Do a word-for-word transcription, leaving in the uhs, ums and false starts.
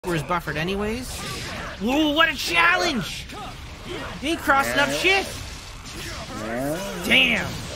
was buffered anyways. Whoa, what a challenge! He ain't crossing up shit! Damn!